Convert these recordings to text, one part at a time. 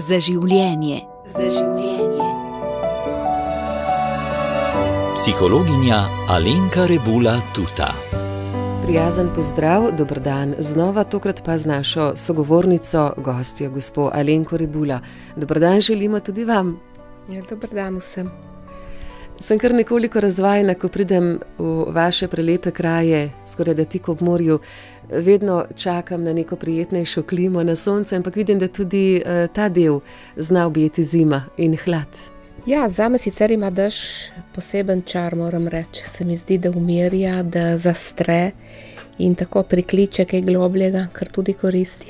Za življenje. Za življenje. Psihologinja Alenka Rebula Tuta. Prijazen pozdrav, dober dan, znova tokrat pa z našo sogovornico, gostjo, gospo Alenko Rebula. Dober dan želimo tudi vam. Ja, dober dan vsem. Sem kar nekoliko razvajena, ko pridem v vaše prelepe kraje, skoraj da tik ob morju. Vedno čakam na neko prijetnejšo klimo, na sonce, ampak vidim, da tudi ta del zna objeti zima in hlad. Ja, zame sicer ima dež poseben čar, moram reči. Se mi zdi, da umirja, da zastre in tako prikliče kaj globljega, kar tudi koristi.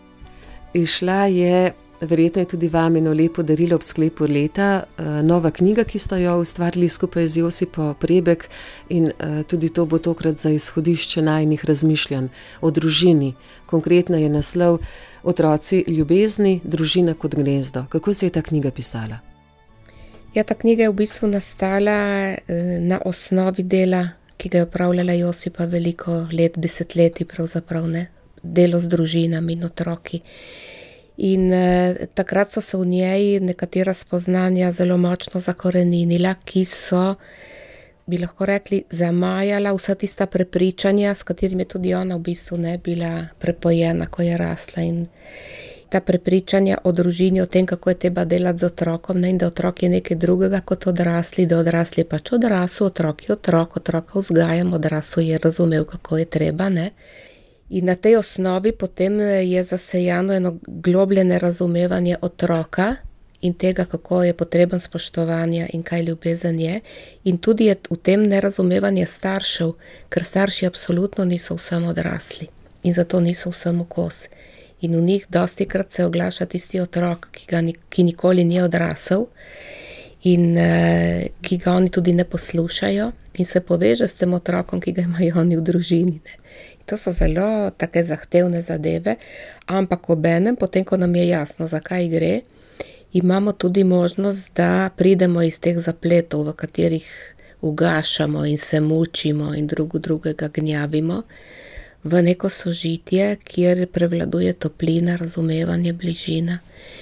Išla je, verjetno je tudi vam eno lepo darilo ob sklepu leta, nova knjiga, ki sta jo ustvarili skupaj z Josipo Prebek, in tudi to bo tokrat za izhodišče najinih razmišljanj o družini. Konkretno je naslov Otroci ljubezni, družina kot gnezdo. Kako se je ta knjiga pisala? Ja, ta knjiga je v bistvu nastala na osnovi dela, ki ga je opravljala Josipa veliko let, desetletij pravzaprav, ne? Delo z družinami in otroki. In takrat so se v njej nekatera spoznanja zelo močno zakoreninila, ki so, bi lahko rekli, zamajala vsa tista prepričanja, s katerimi je tudi ona v bistvu ne bila prepojena, ko je rasla. In ta prepričanja o družini, o tem, kako je treba delati z otrokom, ne? In da otrok je nekaj drugega kot odrasli, da odrasli je pač odrasel, otrok je otrok, otroka vzgajam, odrasel je razumel, kako je treba, ne? In na tej osnovi potem je zasejano eno globlje nerazumevanje otroka in tega, kako je potreben spoštovanja in kaj ljubezen je. In tudi je v tem nerazumevanje staršev, ker starši absolutno niso vsem odrasli in zato niso vsem v kos. In v njih dostikrat se oglaša tisti otrok, ki nikoli ni odrasel in ki ga oni tudi ne poslušajo in se poveže s tem otrokom, ki ga imajo oni v družini, ne. To so zelo take zahtevne zadeve, ampak obenem, potem ko nam je jasno, zakaj gre, imamo tudi možnost, da pridemo iz teh zapletov, v katerih ugašamo in se mučimo in drugega gnjavimo, v neko sožitje, kjer prevladuje toplina, razumevanje, bližina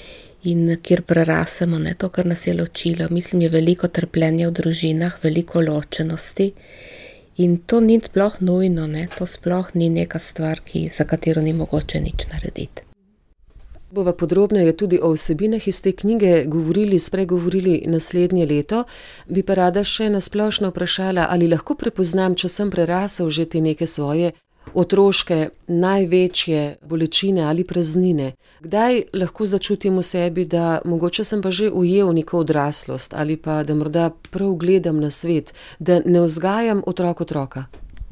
in kjer prerasemo, ne, to, kar nas je ločilo. Mislim, je veliko trpljenja v družinah, veliko ločenosti. In to ni sploh nujno, ne? To sploh ni neka stvar, za katero ni mogoče nič narediti. Bova podrobneje tudi o vsebinah iz te knjige spregovorili naslednje leto. Bi pa rada še nasplošno vprašala, ali lahko prepoznam, če sem prerasel že te neke svoje otroške največje bolečine ali praznine. Kdaj lahko začutim v sebi, da mogoče sem pa že ujel neko odraslost ali pa da morda prav gledam na svet, da ne vzgajam otroka?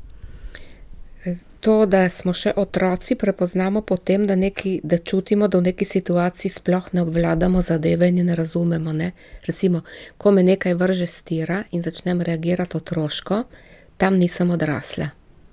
To, da smo še otroci, prepoznamo potem, da čutimo, da v neki situaciji sploh ne obvladamo zadeve in ne razumemo, ne. Recimo, ko me nekaj vrže s tira in začnem reagirati otroško, tam nisem odrasla.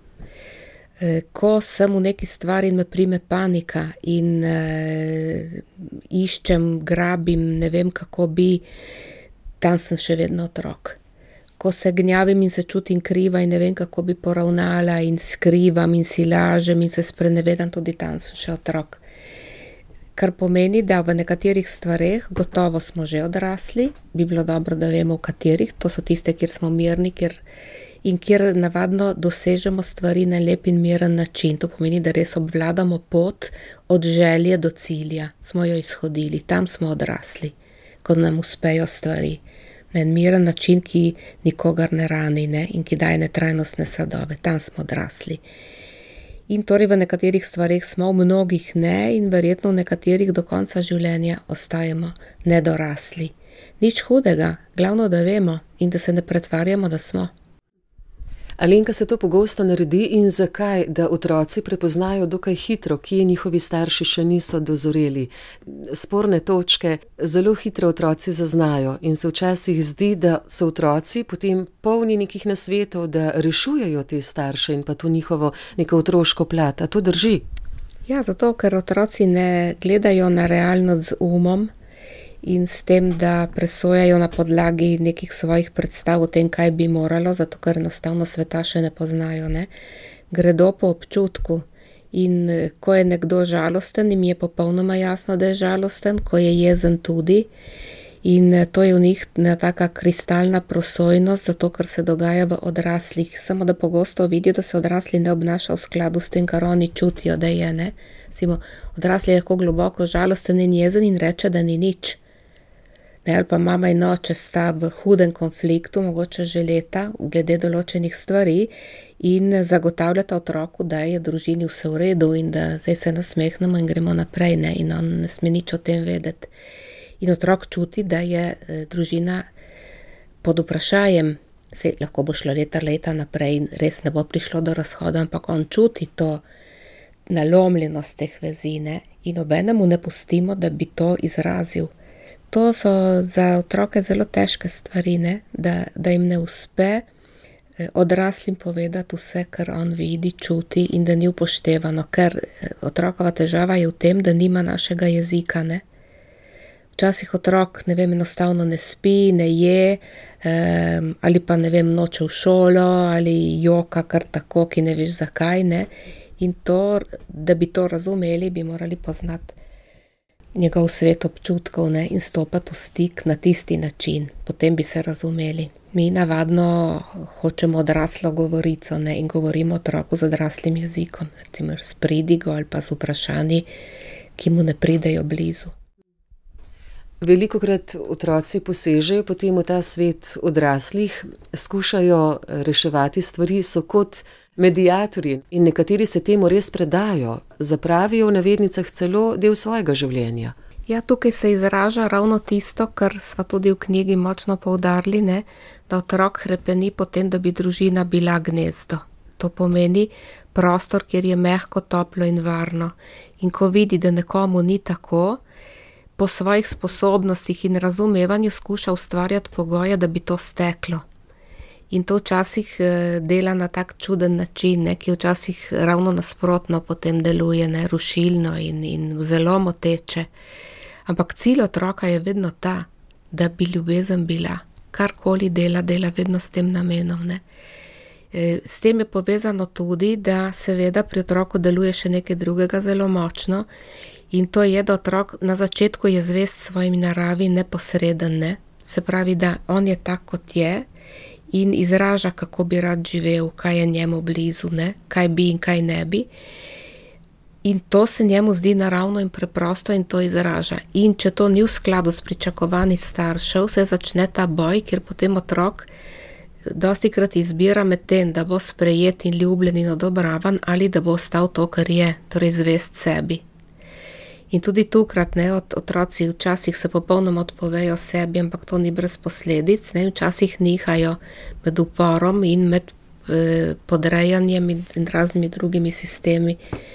Ko sem v neki stvari in me prime panika in iščem, grabim, ne vem kako bi, tam sem še vedno otrok. Ko se gnjavim in se čutim kriva in ne vem kako bi poravnala in skrivam in si lažem in se sprenevedam, tudi tam sem še otrok. Kar pomeni, da v nekaterih stvareh gotovo smo že odrasli, bi bilo dobro, da vemo v katerih, to so tiste, kjer smo mirni, kjer navadno dosežemo stvari na lep in miren način. To pomeni, da res obvladamo pot od želje do cilja. Smo jo izhodili, tam smo odrasli, ko nam uspejo stvari. Na en miren način, ki nikogar ne rani, ne, in ki daje netrajnostne sadove. Tam smo odrasli. In torej v nekaterih stvareh smo, v mnogih ne, in verjetno v nekaterih do konca življenja ostajamo nedorasli. Nič hudega, glavno, da vemo in da se ne pretvarjamo, da smo. Alenka, se to pogosto naredi in zakaj, da otroci prepoznajo dokaj hitro, kje njihovi starši še niso dozoreli? Sporne točke zelo hitro otroci zaznajo in se včasih zdi, da so otroci potem polni nekih nasvetov, da rešujejo te starše in pa to njihovo neko otroško plat. A to drži? Ja, zato, ker otroci ne gledajo na realnost z umom in s tem, da presojajo na podlagi nekih svojih predstav o tem, kaj bi moralo, zato ker enostavno sveta še ne poznajo, ne. Gredo po občutku In ko je nekdo žalosten, jim je popolnoma jasno, da je žalosten, ko je jezen tudi. In to je v njih taka kristalna prosojnost, zato ker se dogaja v odraslih. Samo da pogosto vidijo, da se odrasli ne obnaša v skladu s tem, kar oni čutijo, da je, ne. Simo, odrasli je lahko globoko žalosten in jezen in reče, da ni nič. Ne, ali pa mama in oče sta v hudem konfliktu, mogoče že leta, glede določenih stvari in zagotavljata otroku, da je v družini vse v redu in da zdaj se nasmehnemo in gremo naprej, ne, in on ne sme nič o tem vedeti. In otrok čuti, da je družina pod vprašajem, se lahko bo šlo leta naprej in res ne bo prišlo do razhoda, ampak on čuti to nalomljenost teh vezi, ne, in obenemu ne pustimo, da bi to izrazil. To so za otroke zelo težke stvari, ne, da jim ne uspe odraslim povedati vse, kar on vidi, čuti in da ni upoštevano, ker otrokova težava je v tem, da nima našega jezika, ne. Včasih otrok, ne vem, enostavno ne spi, ne je, ali pa, ne vem, noče v šolo, ali joka kar tako, ki ne veš zakaj, ne. In to, da bi to razumeli, bi morali poznati njegov svet občutkov, ne, in stopati v stik na tisti način. Potem bi se razumeli. Mi navadno hočemo odraslo govorico, ne, in govorimo otroku z odraslim jezikom, recimo s pridigo ali pa z vprašanji, ki mu ne pridejo blizu. Velikokrat otroci posežejo potem v ta svet odraslih, skušajo reševati stvari, so kot mediatorji in nekateri se temu res predajo, zapravijo v navednicah celo del svojega življenja. Ja, tukaj se izraža ravno tisto, kar sva tudi v knjigi močno poudarili, ne, da otrok hrepeni potem, da bi družina bila gnezdo. To pomeni prostor, kjer je mehko, toplo in varno. In ko vidi, da nekomu ni tako, po svojih sposobnostih in razumevanju skuša ustvarjati pogoje, da bi to steklo. In to včasih dela na tak čuden način, ne, ki včasih ravno nasprotno potem deluje, ne, rušilno in zelo moteče. Ampak cilj otroka je vedno ta, da bi ljubezen bila. Karkoli dela vedno s tem namenom, ne. S tem je povezano tudi, da seveda pri otroku deluje še nekaj drugega zelo močno. In to je, da otrok na začetku je zvest svojim naravi neposreden, ne. Se pravi, da on je tak, kot je in izraža, kako bi rad živel, kaj je njemu blizu, ne, kaj bi in kaj ne bi. In to se njemu zdi naravno in preprosto in to izraža. In če to ni v skladu s pričakovanji staršev, se začne ta boj, kjer potem otrok dostikrat izbira med tem, da bo sprejet in ljubljen in odobravan ali da bo ostal to, kar je, torej zvest sebi. In tudi tukrat, ne, otroci včasih se popolnoma odpovejo sebi, ampak to ni brez posledic, ne, včasih nihajo med uporom in med podrejanjem in raznimi drugimi sistemi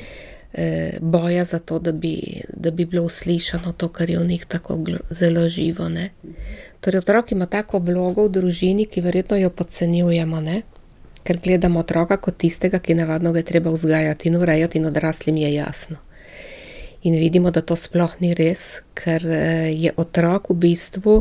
boja za to, da bi bilo uslišano to, kar je v njih tako zelo živo, ne. Torej, otrok ima tako vlogo v družini, ki verjetno jo podcenjujemo, ne, ker gledamo otroka kot tistega, ki navadno ga je treba vzgajati in urejati in odraslim je jasno. In vidimo, da to sploh ni res, ker je otrok v bistvu,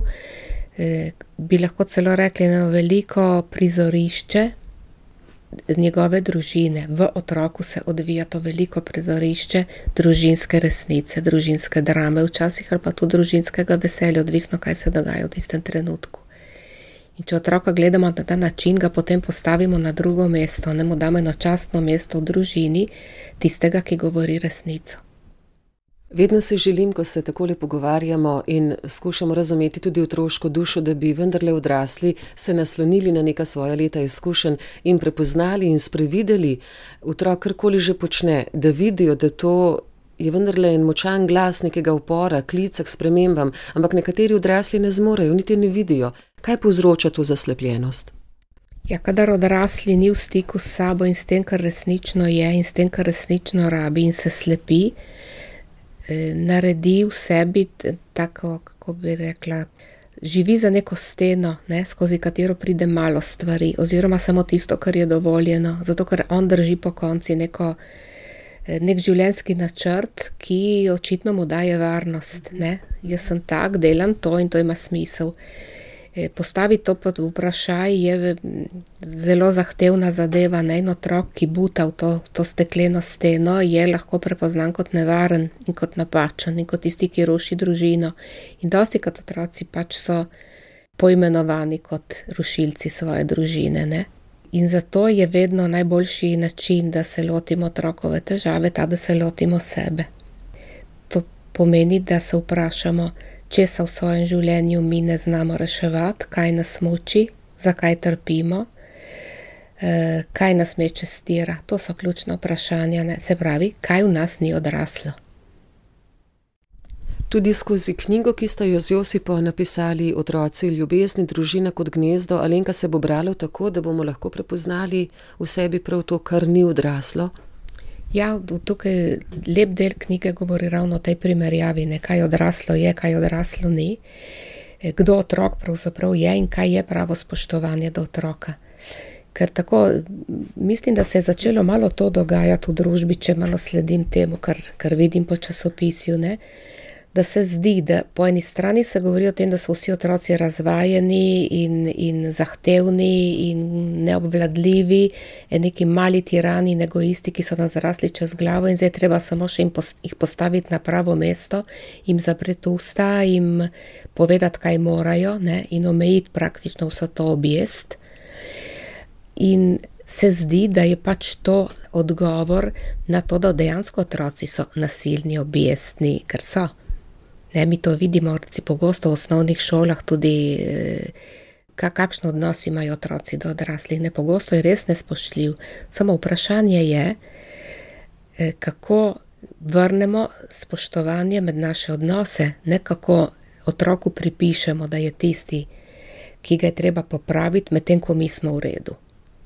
bi lahko celo rekli, eno veliko prizorišče njegove družine. V otroku se odvija to veliko prizorišče družinske resnice, družinske drame, včasih ali pa tudi družinskega veselja, odvisno, kaj se dogaja v tistem trenutku. In če otroka gledamo na ta način, ga potem postavimo na drugo mesto, ne mu damo eno častno mesto v družini, tistega, ki govori resnico. Vedno se želim, ko se takole pogovarjamo in skušamo razumeti tudi otroško dušo, da bi vendarle odrasli se naslonili na neka svoja leta izkušenj in prepoznali in sprevideli otrok, karkoli že počne, da vidijo, da to je vendarle en močan glas nekega upora, klica k spremembam, ampak nekateri odrasli ne zmorejo, niti ne vidijo. Kaj povzroča to zaslepljenost? Ja, kadar odrasli ni v stiku s sabo in s tem, kar resnično je in s tem, kar resnično rabi in se slepi, naredi v sebi tako, kako bi rekla, živi za neko steno, ne, skozi katero pride malo stvari oziroma samo tisto, kar je dovoljeno, zato ker on drži po konci nek življenjski načrt, ki očitno mu daje varnost, ne. Jaz sem tak, delam to in to ima smisel. Postaviti to pod vprašaj je zelo zahtevna zadeva. En otrok, ki buta v to stekleno steno, je lahko prepoznan kot nevaren in kot napačen in kot tisti, ki ruši družino. In dostikrat otroci pač so poimenovani kot rušilci svoje družine, ne. In zato je vedno najboljši način, da se lotimo otrokove težave, ta, da se lotimo sebe. To pomeni, da se vprašamo, česa v svojem življenju mi ne znamo reševati, kaj nas muči, zakaj trpimo, kaj nas meče stira. To so ključna vprašanja, ne? Se pravi, kaj v nas ni odraslo. Tudi skozi knjigo, ki sta jo z Josipo napisali Otroci, ljubezni, družina kot gnezdo, Alenka, se bo bralo tako, da bomo lahko prepoznali v sebi prav to, kar ni odraslo? Ja, tukaj lep del knjige govori ravno o tej primerjavi, ne, kaj odraslo je, kaj odraslo ni, kdo otrok pravzaprav je in kaj je pravo spoštovanje do otroka. Ker tako, mislim, da se je začelo malo to dogajati v družbi, če malo sledim temu, kar vidim po časopisju, ne, da se zdi, da po eni strani se govori o tem, da so vsi otroci razvajeni in zahtevni in neobvladljivi, neki mali tirani in egoisti, ki so nas zrasli čez glavo in zdaj treba samo še jih postaviti na pravo mesto, jim zapreti usta, jim povedati, kaj morajo, ne, in omejiti praktično vso to objest. In se zdi, da je pač to odgovor na to, da dejansko otroci so nasilni, objestni, ker so. Ne, mi to vidimo pogosto v osnovnih šolah tudi, kakšen odnos imajo otroci do odraslih. Ne, pogosto je res nespoštljiv. Samo vprašanje je, kako vrnemo spoštovanje med naše odnose, ne kako otroku pripišemo, da je tisti, ki ga je treba popraviti, medtem ko mi smo v redu.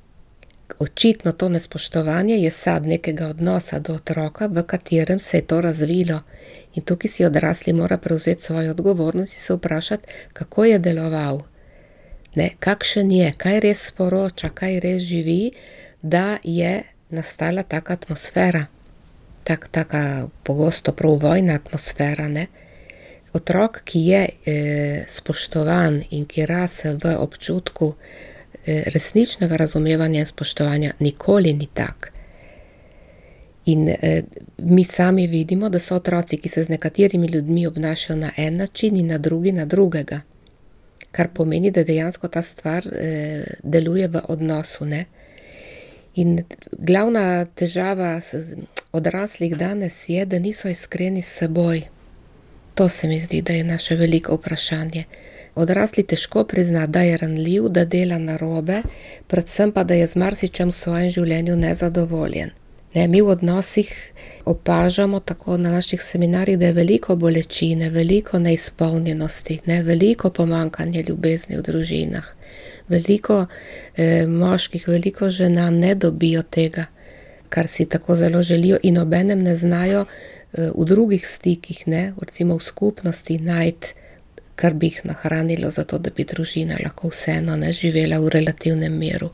Očitno to nespoštovanje je sad nekega odnosa do otroka, v katerem se je to razvilo. In tukaj si odrasli mora prevzeti svojo odgovornost in se vprašati, kako je deloval. Ne, kakšen je, kaj res sporoča, kaj res živi, da je nastala taka atmosfera. Taka pogosto prav vojna atmosfera, ne. Otrok, ki je spoštovan in ki rase v občutku resničnega razumevanja in spoštovanja, nikoli ni tak. In mi sami vidimo, da so otroci, ki se z nekaterimi ljudmi obnašajo na en način in na drugi na drugega. Kar pomeni, da dejansko ta stvar deluje v odnosu, ne. In glavna težava odraslih danes je, da niso iskreni s seboj. To se mi zdi, da je naše veliko vprašanje. Odrasli težko prizna, da je ranljiv, da dela narobe, predvsem pa, da je z marsičem v svojem življenju nezadovoljen. Ne, mi v odnosih opažamo tako na naših seminarjih, da je veliko bolečine, veliko neizpolnjenosti, ne, veliko pomanjkanje ljubezni v družinah. Veliko moških, veliko žena ne dobijo tega, kar si tako zelo želijo in obenem ne znajo v drugih stikih, ne, recimo v skupnosti najti, kar bi jih nahranilo za to, da bi družina lahko vseeno ne živela v relativnem miru.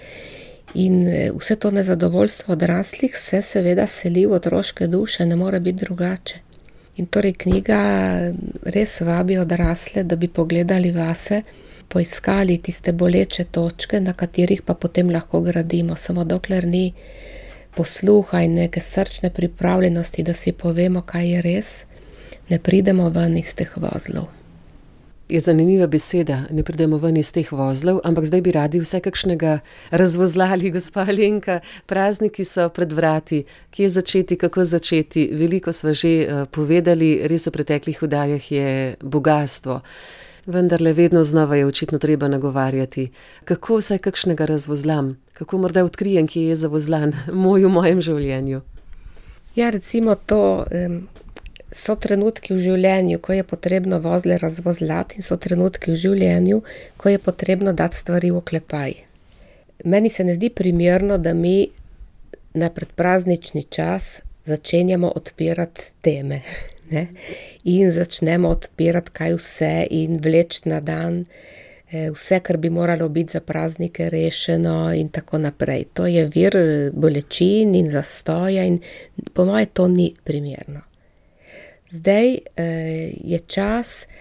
In vse to nezadovoljstvo odraslih se seveda seli v otroške duše, ne more biti drugače. In torej knjiga res vabi odrasle, da bi pogledali vase, poiskali tiste boleče točke, na katerih pa potem lahko gradimo, samo dokler ni posluha in neke srčne pripravljenosti, da si povemo, kaj je res, ne pridemo ven iz teh vozlov. Je zanimiva beseda, ne pridemo ven iz teh vozlov, ampak zdaj bi radi vse kakšnega razvozlali, gospa Alenka. Prazniki so pred vrati, kje začeti, kako začeti. Veliko sva že povedali, res v preteklih oddajah je bogastvo. Vendarle vedno znova je očitno treba nagovarjati. Kako vsaj kakšnega razvozlam? Kako morda odkrijem, kje je zavozlan v mojem življenju? Ja, recimo to so trenutki v življenju, ko je potrebno vozle razvozlati in so trenutki v življenju, ko je potrebno dati stvari v oklepaj. Meni se ne zdi primerno, da mi na predpraznični čas začenjamo odpirati teme, ne? In začnemo odpirati kaj vse in vleči na dan vse, kar bi moralo biti za praznike rešeno in tako naprej. To je vir bolečin in zastoja in po moje to ni primerno. Zdaj je čas,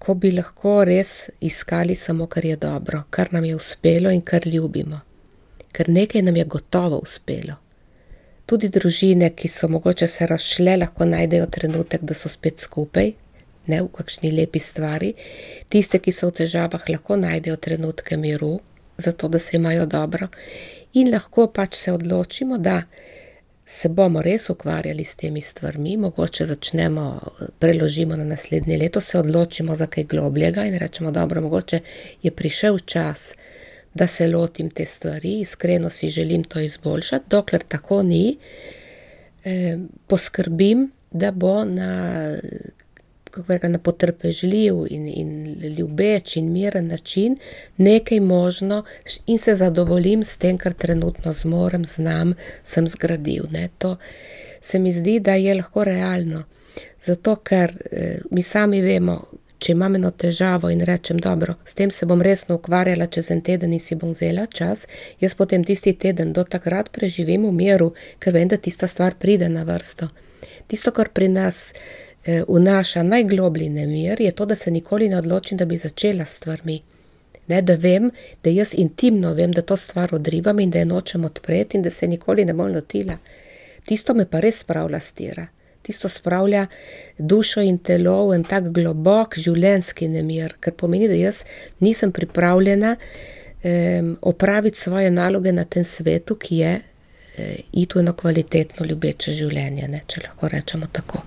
ko bi lahko res iskali samo, kar je dobro, kar nam je uspelo in kar ljubimo. Ker nekaj nam je gotovo uspelo. Tudi družine, ki so mogoče se razšle, lahko najdejo trenutek, da so spet skupaj, ne v kakšni lepi stvari. Tiste, ki so v težavah, lahko najdejo trenutke miru, zato da se imajo dobro. In lahko pač se odločimo, da se bomo res ukvarjali s temi stvarmi, mogoče preložimo na naslednje leto, se odločimo za kaj globljega in rečemo, dobro, mogoče je prišel čas, da se lotim te stvari, iskreno si želim to izboljšati, dokler tako ni, poskrbim, da bo na potrpežljiv in ljubeč in miren način nekaj možno in se zadovoljim s tem, kar trenutno zmorem, znam, sem zgradil. Ne. To se mi zdi, da je lahko realno. Zato, ker mi sami vemo, če imam eno težavo in rečem, dobro, s tem se bom resno ukvarjala čez en teden in si bom vzela čas, jaz potem tisti teden do takrat preživim v miru, ker vem, da tista stvar pride na vrsto. Tisto, kar pri nas vnaša najgloblji nemir, je to, da se nikoli ne odločim, da bi začela s stvarmi. Ne, da vem, da jaz intimno vem, da to stvar odrivam in da je nočem odpreti in da se nikoli ne bom lotila. Tisto me pa res spravlja s tira. Tisto spravlja dušo in telo v en tak globok življenjski nemir, ker pomeni, da jaz nisem pripravljena opraviti svoje naloge na tem svetu, ki je iti v eno kvalitetno ljubeče življenje, ne, če lahko rečemo tako.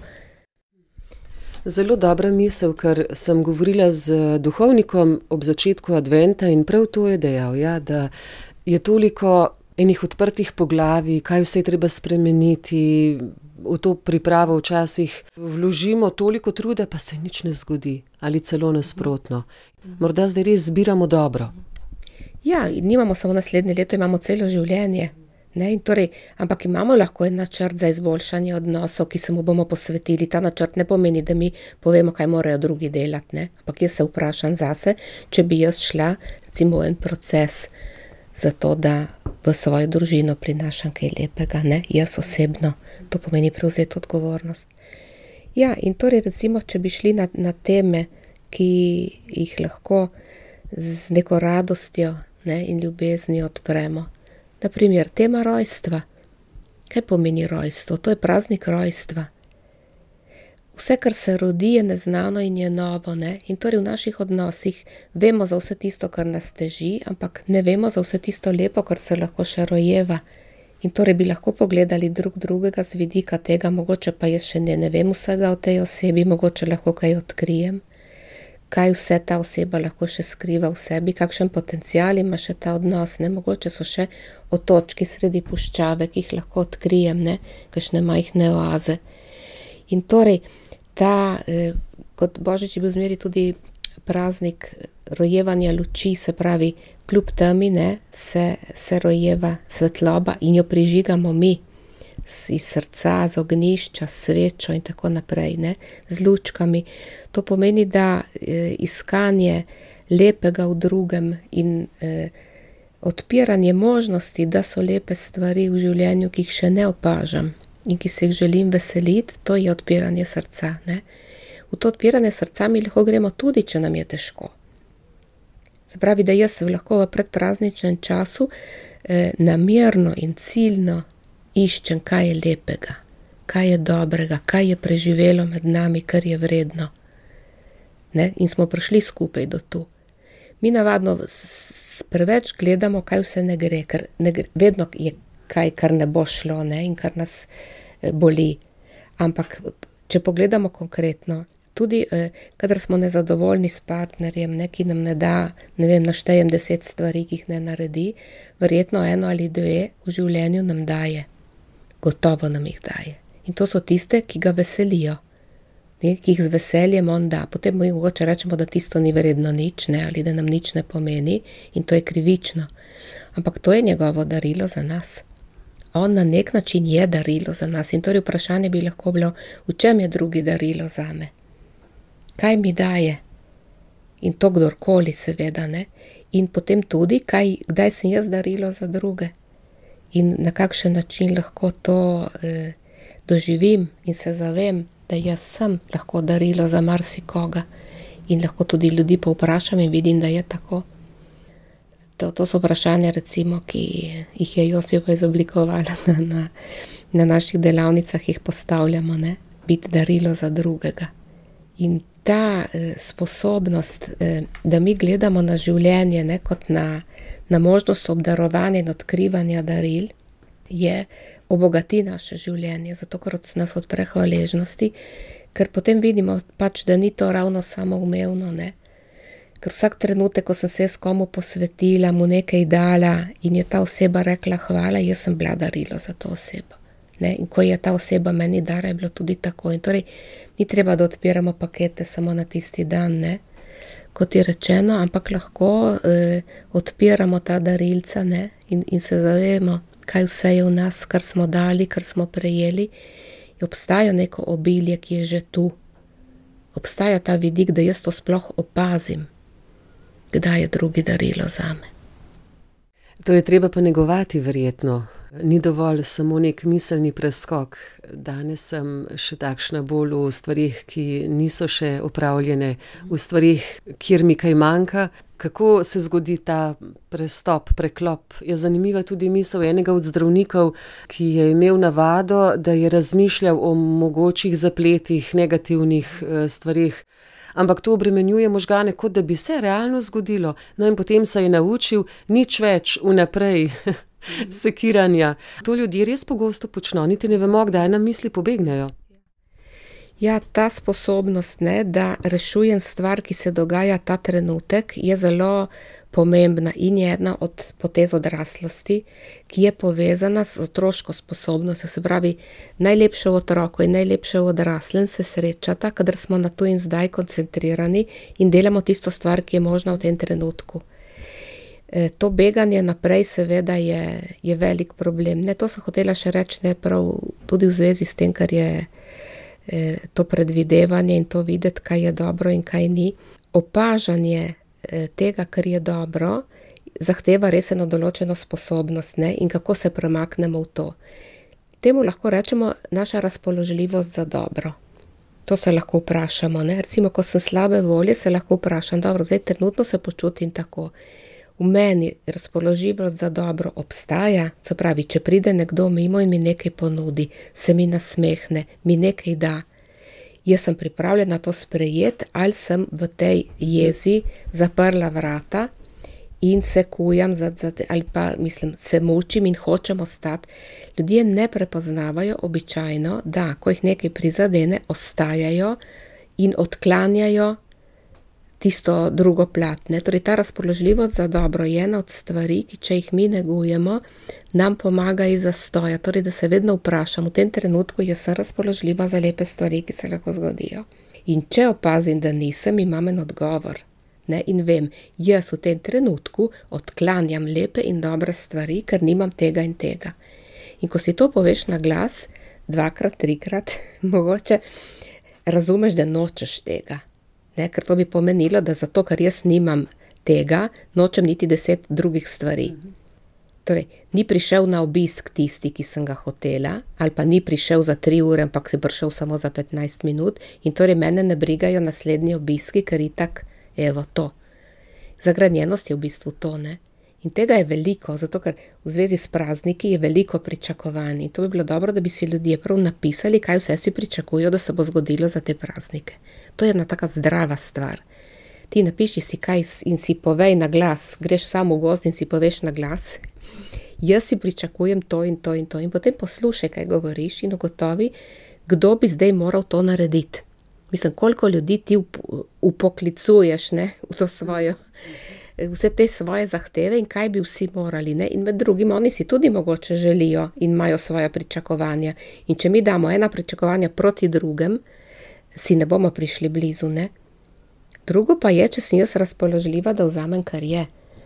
Zelo dobra misel, ker sem govorila z duhovnikom ob začetku adventa in prav to je dejal, ja, da je toliko enih odprtih poglavij, kaj vse je treba spremeniti, v to pripravo včasih vložimo toliko truda, pa se nič ne zgodi, ali celo nasprotno. Morda zdaj res zbiramo dobro. Ja, nimamo samo naslednje leto, imamo celo življenje. Ne, in torej, ampak imamo lahko en načrt za izboljšanje odnosov, ki se mu bomo posvetili. Ta načrt ne pomeni, da mi povemo, kaj morajo drugi delati, ne? Ampak jaz se vprašam zase, če bi jaz šla recimo en proces za to, da v svojo družino prinašam kaj lepega, ne? Jaz osebno. To pomeni prevzeti odgovornost. Ja, in torej recimo, če bi šli na teme, ki jih lahko z neko radostjo, ne, in ljubeznijo odpremo. Naprimer, tema rojstva. Kaj pomeni rojstvo? To je praznik rojstva. Vse, kar se rodi, je neznano in je novo, ne? In torej v naših odnosih vemo za vse tisto, kar nas teži, ampak ne vemo za vse tisto lepo, kar se lahko še rojeva. In torej bi lahko pogledali drug drugega z vidika tega, mogoče pa jaz še ne vem vsega o tej osebi, mogoče lahko kaj odkrijem. Kaj vse ta oseba lahko še skriva v sebi, kakšen potencial ima še ta odnos, ne, mogoče so še otočki sredi puščave, ki jih lahko odkrijem, ne, kakšne majhne oaze. In torej, kot Božič je bil zmeri tudi praznik rojevanja luči, se pravi, kljub temi, ne, se rojeva svetloba in jo prižigamo mi, iz srca, z ognjišča, svečo in tako naprej, ne, z lučkami. To pomeni, da iskanje lepega v drugem in odpiranje možnosti, da so lepe stvari v življenju, ki jih še ne opažam in ki se jih želim veseliti, to je odpiranje srca, ne. V to odpiranje srca mi lahko gremo tudi, če nam je težko. Se pravi, da jaz lahko v predprazničnem času namerno in ciljno iščem, kaj je lepega, kaj je dobrega, kaj je preživelo med nami, kar je vredno. Ne? In smo prišli skupaj do tu. Mi navadno preveč gledamo, kaj vse ne gre, ker vedno je kaj, kar ne bo šlo, ne? In kar nas boli. Ampak, če pogledamo konkretno, tudi kadar smo nezadovoljni s partnerjem, ne, ki nam ne da, ne vem, naštejem 10 stvari, ki jih ne naredi, verjetno 1 ali 2 v življenju nam daje. Gotovo nam jih daje. In to so tiste, ki ga veselijo, ne, ki jih z veseljem on da. Potem mi mogoče rečemo, da tisto ni vredno nič, ne, ali da nam nič ne pomeni in to je krivično. Ampak to je njegovo darilo za nas. On na nek način je darilo za nas in torej vprašanje bi lahko bilo, v čem je drugi darilo zame? Kaj mi daje? In to kdorkoli seveda, ne? In potem tudi, kdaj sem jaz darilo za druge? In na kakšen način lahko to doživim in se zavem, da jaz sem lahko darilo za marsikoga in lahko tudi ljudi povprašam in vidim, da je tako. To so vprašanja, recimo, ki jih je Josipa izoblikovala na naših delavnicah, jih postavljamo, ne? Biti darilo za drugega. In ta sposobnost, da mi gledamo na življenje, ne, kot na možnost obdarovanja in odkrivanja daril, je obogati naše življenje, zato ker nas odpre hvaležnosti, ker potem vidimo pač, da ni to ravno samoumevno, ne. Ker vsak trenutek, ko sem se s komu posvetila, mu nekaj dala in je ta oseba rekla hvala, jaz sem bila darilo za to osebo. Ne? In ko je ta oseba meni dara, je bilo tudi tako. In torej, ni treba, da odpiramo pakete samo na tisti dan, ne? Kot je rečeno, ampak lahko odpiramo ta darilca, ne? In se zavemo, kaj vse je v nas, kar smo dali, kar smo prejeli. In obstaja neko obilje, ki je že tu. Obstaja ta vidik, da jaz to sploh opazim, kdaj je drugi darilo zame. To je treba pa negovati verjetno. Ni dovolj samo nek miselni preskok. Danes sem še takšna bolj v stvarih, ki niso še opravljene, v stvarih, kjer mi kaj manjka. Kako se zgodi ta prestop, preklop? Je zanimiva tudi misel enega od zdravnikov, ki je imel navado, da je razmišljal o mogočih zapletih, negativnih stvarih. Ampak to obremenjuje možgane, kot da bi se realno zgodilo. No in potem se je naučil nič več vnaprej sekiranja. To ljudje res pogosto počno, niti ne vemo, kdaj nam misli pobegnejo. Ja, ta sposobnost, ne, da rešujem stvar, ki se dogaja ta trenutek, je zelo pomembna in je ena od potez odraslosti, ki je povezana s otroško sposobnostjo. Se pravi, najlepše v otroku in najlepše v odraslem se srečata, kadar smo na to in zdaj koncentrirani in delamo tisto stvar, ki je možna v tem trenutku. To beganje naprej seveda je velik problem. Ne, to sem hotela še reči, ne prav tudi v zvezi s tem, kar je to predvidevanje in to videti, kaj je dobro in kaj ni. Opažanje tega, kar je dobro, zahteva res eno določeno sposobnost, ne, in kako se premaknemo v to. Temu lahko rečemo naša razpoložljivost za dobro. To se lahko vprašamo, ne. Recimo, ko sem slabe volje, se lahko vprašam, dobro, zdaj trenutno se počutim tako. V meni razpoložljivost za dobro obstaja, se pravi, če pride nekdo mimo in mi nekaj ponudi, se mi nasmehne, mi nekaj da, jaz sem pripravljena to sprejeti, ali sem v tej jezi zaprla vrata in se kujam, ali pa mislim, se mučim in hočem ostati. Ljudje ne prepoznavajo običajno, da ko jih nekaj prizadene, ostajajo in odklanjajo tisto drugo plat, ne. Torej, ta razpoložljivost za dobro je ena od stvari, ki če jih mi negujemo, nam pomaga iz zastoja. Torej, da se vedno vprašam, v tem trenutku jaz sem razpoložljiva za lepe stvari, ki se lahko zgodijo. In če opazim, da nisem, imam en odgovor, ne, in vem, jaz v tem trenutku odklanjam lepe in dobre stvari, ker nimam tega in tega. In ko si to poveš na glas, 2-krat, 3-krat, mogoče razumeš, da nočeš tega. Ne, ker to bi pomenilo, da zato, ker jaz nimam tega, nočem niti 10 drugih stvari. Torej, ni prišel na obisk tisti, ki sem ga hotela, ali pa ni prišel za 3 ure, ampak si prišel samo za 15 minut in torej mene ne brigajo naslednji obiski, ker itak, evo to. Zagranjenost je v bistvu to, ne. In tega je veliko, zato ker v zvezi s prazniki je veliko pričakovanj. In to bi bilo dobro, da bi si ljudje prav napisali, kaj vse si pričakujejo, da se bo zgodilo za te praznike. To je ena taka zdrava stvar. Ti napiši si kaj in si povej na glas, greš sam v gozd in si poveš na glas. Jaz si pričakujem to in to in to. In potem poslušaj, kaj govoriš in ugotovi, kdo bi zdaj moral to narediti. Mislim, koliko ljudi ti upoklicuješ, ne, v to svojo, vse te svoje zahteve in kaj bi vsi morali, ne. In med drugim oni si tudi mogoče želijo in imajo svoje pričakovanja. In če mi damo ena pričakovanja proti drugem, si ne bomo prišli blizu, ne. Drugo pa je, če sem jaz razpoložljiva, da vzamem, kar je.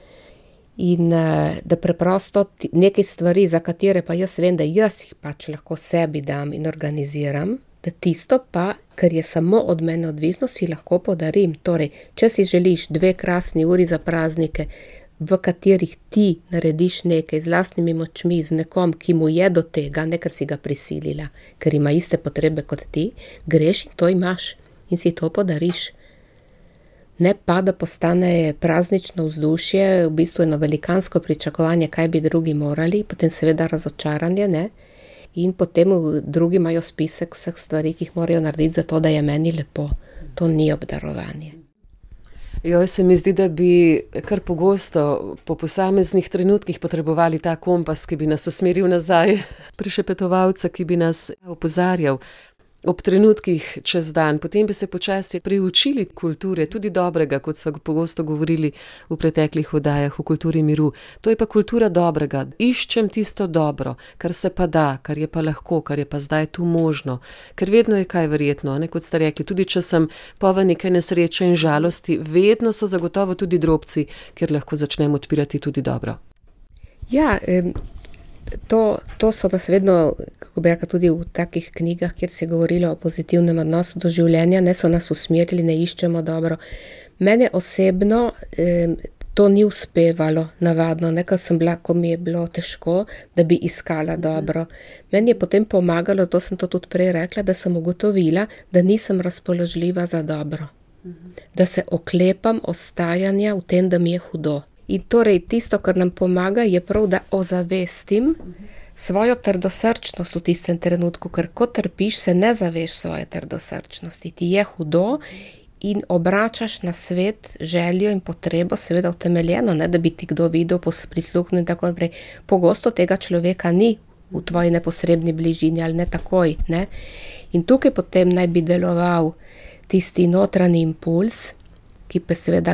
In da preprosto nekaj stvari, za katere pa jaz vem, da jaz jih pač lahko sebi dam in organiziram, da tisto pa, ker je samo od mene odvisno, si lahko podarim. Torej, če si želiš 2 krasni uri za praznike, v katerih ti narediš nekaj z lastnimi močmi, z nekom, ki mu je do tega, ne ker si ga prisilila, ker ima iste potrebe kot ti, greš in to imaš in si to podariš. ne pa, da postane praznično vzdušje, v bistvu eno velikansko pričakovanje, kaj bi drugi morali, potem seveda razočaranje, ne? In potem drugi imajo spisek vseh stvari, ki jih morajo narediti za to, da je meni lepo. To ni obdarovanje. Se mi zdi, da bi kar pogosto po posameznih trenutkih potrebovali ta kompas, ki bi nas usmeril nazaj, prišepetovalca, ki bi nas opozarjal ob trenutkih čez dan. Potem bi se počasi priučili kulture, tudi dobrega, kot smo pogosto govorili v preteklih oddajah o kulturi miru. To je pa kultura dobrega. Iščem tisto dobro, kar se pa da, kar je pa lahko, kar je pa zdaj tu možno. Ker vedno je kaj verjetno, ne, kot ste rekli, tudi če sem poln nekaj nesreče in žalosti, vedno so zagotovo tudi drobci, kjer lahko začnem odpirati tudi dobro. Ja, to so nas vedno, kako bi rekla, tudi v takih knjigah, kjer se je govorilo o pozitivnem odnosu do življenja, ne so nas usmerili, ne iščemo dobro. Mene osebno to ni uspevalo navadno, ne, ko mi je bilo težko, da bi iskala dobro. Meni je potem pomagalo, to sem to tudi prej rekla, da sem ugotovila, da nisem razpoložljiva za dobro. Da se oklepam ostajanja v tem, da mi je hudo. In torej tisto, kar nam pomaga, je prav, da ozavestim svojo trdosrčnost v tistem trenutku, ker ko trpiš, se ne zaveš svoje trdosrčnosti. Ti je hudo in obračaš na svet željo in potrebo, seveda utemeljeno, ne, da bi ti kdo videl, prisluhnil in tako naprej. Pogosto tega človeka ni v tvoji neposredni bližini ali ne takoj. Ne? In tukaj potem naj bi deloval tisti notranji impuls, ki pa seveda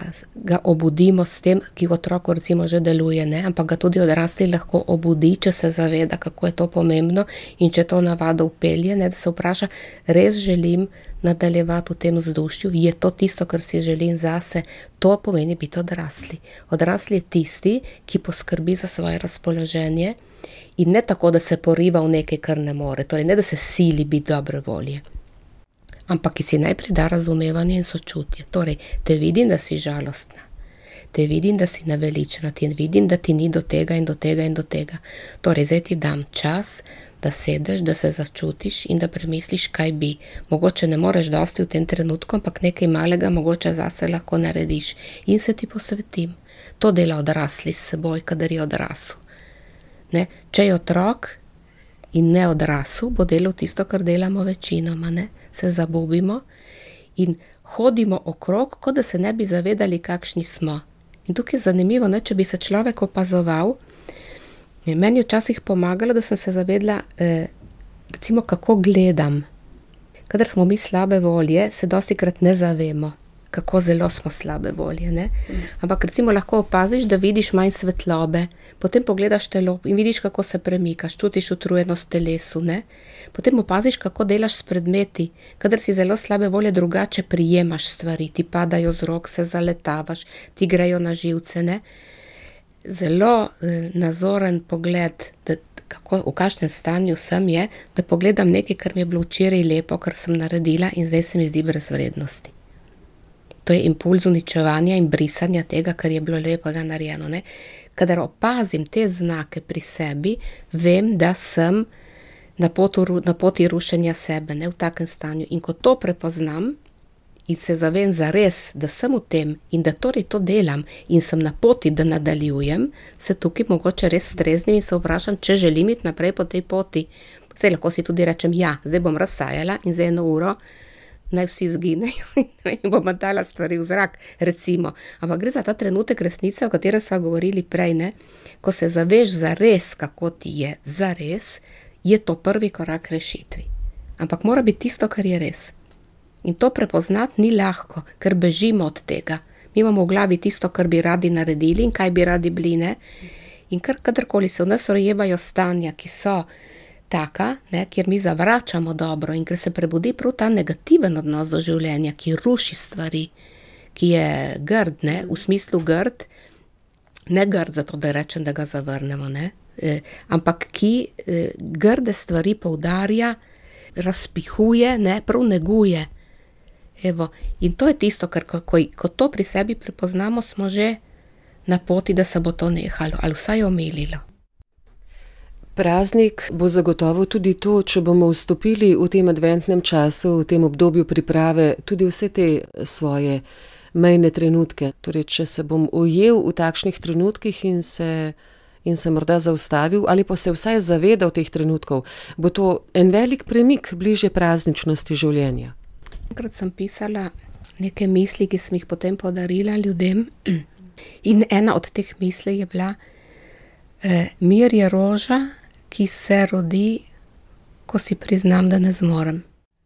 ga obudimo s tem, ki v otroku recimo že deluje, ne? Ampak ga tudi odrasli lahko obudi, če se zaveda, kako je to pomembno in če to navado vpelje, ne? Da se vpraša, res želim nadaljevati v tem vzdušju, je to tisto, kar si želim zase, to pomeni biti odrasli. Odrasli je tisti, ki poskrbi za svoje razpoloženje in ne tako, da se poriva v nekaj, kar ne more, torej ne da se sili biti dobre volje. Ampak ki si najprej da razumevanje in sočutje. Torej, te vidim, da si žalostna. Te vidim, da si naveličena. Te vidim, da ti ni do tega in do tega in do tega. Torej, zdaj ti dam čas, da sedeš, da se začutiš in da premisliš, kaj bi. Mogoče ne moreš dosti v tem trenutku, ampak nekaj malega mogoče zase lahko narediš. In se ti posvetim. To dela odrasli s seboj, kadar je odrasel. Ne? Če je otrok in ne odrasel, bo delal tisto, kar delamo večinoma, ne? Se zabobimo in hodimo okrog, kot da se ne bi zavedali, kakšni smo. In tukaj je zanimivo, ne, če bi se človek opazoval, meni je včasih pomagalo, da sem se zavedla, recimo, kako gledam. Kadar smo mi slabe volje, se dostikrat ne zavemo, kako zelo smo slabe volje. Ne? Ampak recimo lahko opaziš, da vidiš manj svetlobe, potem pogledaš telo in vidiš, kako se premikaš, čutiš utrujenost telesu. Ne? Potem opaziš, kako delaš s predmeti, kadar si zelo slabe volje, drugače prijemaš stvari, ti padajo z rok, se zaletavaš, ti grejo na živce. Ne? Zelo nazoren pogled, v kakšnem stanju sem je, da pogledam nekaj, kar mi je bilo včeraj lepo, kar sem naredila in zdaj se mi zdi brez vrednosti. To je impuls uničevanja in brisanja tega, kar je bilo lepega narejeno. Ne? Kadar opazim te znake pri sebi, vem, da sem na poti rušenja sebe, ne, v takem stanju. In ko to prepoznam in se zavem zares, da sem v tem in da torej to delam in sem na poti, da nadaljujem, se tukaj mogoče res streznim in se vprašam, če želim iti naprej po tej poti. Zdaj lahko si tudi rečem, ja, zdaj bom razsajala in za 1 uro naj vsi zginejo in bom dala stvari v zrak, recimo. Ampak gre za ta trenutek resnice, o katerem sva govorili prej, ne? Ko se zaveš zares, kako ti je zares, je to prvi korak rešitvi. Ampak mora biti tisto, kar je res. In to prepoznati ni lahko, ker bežimo od tega. Mi imamo v glavi tisto, kar bi radi naredili in kaj bi radi bili, ne? In kadarkoli se v nas rojevajo stanja, ki so taka, ne, kjer mi zavračamo dobro in ker se prebudi prav ta negativen odnos do življenja, ki ruši stvari, ki je grd, ne, v smislu grd, ne grd zato, da rečem, da ga zavrnemo, ne, ampak ki grde stvari poudarja, razpihuje, ne, prav neguje. Evo, in to je tisto, ker ko to pri sebi prepoznamo, smo že na poti, da se bo to nehalo ali vsaj omililo. Praznik bo zagotovo tudi to, če bomo vstopili v tem adventnem času, v tem obdobju priprave, tudi vse te svoje mejne trenutke. Torej, če se bom ujel v takšnih trenutkih in se morda zaustavil ali pa se vsaj zavedal teh trenutkov, bo to en velik premik bližje prazničnosti življenja. Enkrat sem pisala neke misli, ki sem jih potem podarila ljudem, in ena od teh misli je bila: mir je roža, ki se rodi, ko si priznam, da ne zmorem.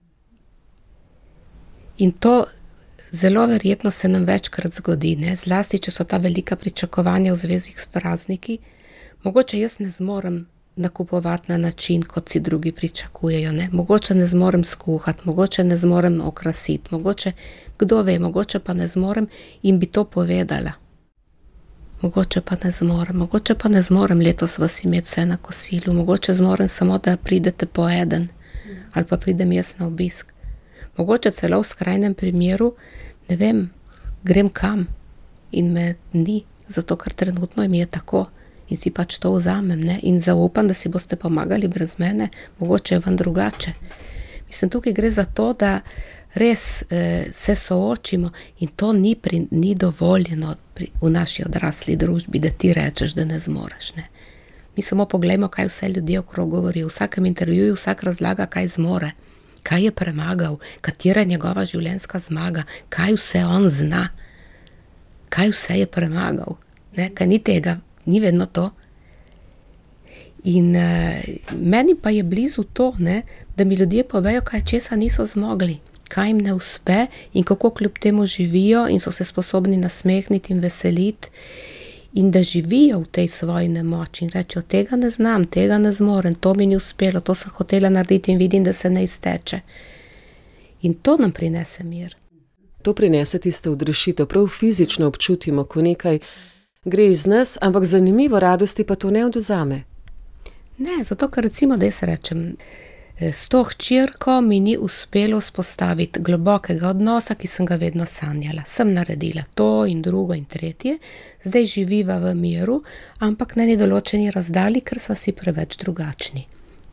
In to zelo verjetno se nam večkrat zgodi, ne? Zlasti, če so ta velika pričakovanja v zvezi s prazniki. Mogoče jaz ne zmorem nakupovati na način, kot si drugi pričakujejo, ne? Mogoče ne zmorem skuhati, mogoče ne zmorem okrasiti, mogoče, kdo ve, mogoče pa ne zmorem in bi to povedala. Mogoče pa ne zmorem letos vas imeti vse na kosilu, mogoče zmorem samo, da pridete po eden ali pa pridem jaz na obisk. Mogoče celo v skrajnem primeru, ne vem, grem kam in me ni, zato ker trenutno mi je tako in si pač to vzamem, ne? In zaupam, da si boste pomagali brez mene, mogoče je vam drugače. Mislim, tukaj gre za to, da res se soočimo in to ni dovoljeno v naši odrasli družbi, da ti rečeš, da ne zmoreš, ne. Mi samo poglejmo, kaj vse ljudje okrog govorijo. V vsakem intervjuju vsak razlaga, kaj zmore, kaj je premagal, katera je njegova življenjska zmaga, kaj vse on zna, kaj vse je premagal, ne, kaj ni tega, ni vedno to. In meni pa je blizu to, ne, da mi ljudje povejo, kaj česa niso zmogli, kaj jim ne uspe in kako kljub temu živijo in so se sposobni nasmehniti in veseliti in da živijo v tej svoji nemoči in rečejo, tega ne znam, tega ne zmorem, to mi ni uspelo, to sem hotela narediti in vidim, da se ne izteče. In to nam prinese mir. To prinese tiste odrešitev, prav fizično občutimo, ko nekaj gre iz nas, ampak zanimivo, radosti pa to ne odvzame. Ne, zato ker recimo, da jaz rečem, s to hčerko mi ni uspelo vzpostaviti globokega odnosa, ki sem ga vedno sanjala. Sem naredila to in drugo in tretje, zdaj živiva v miru, ampak na nedoločeni razdalji, ker sva si preveč drugačni.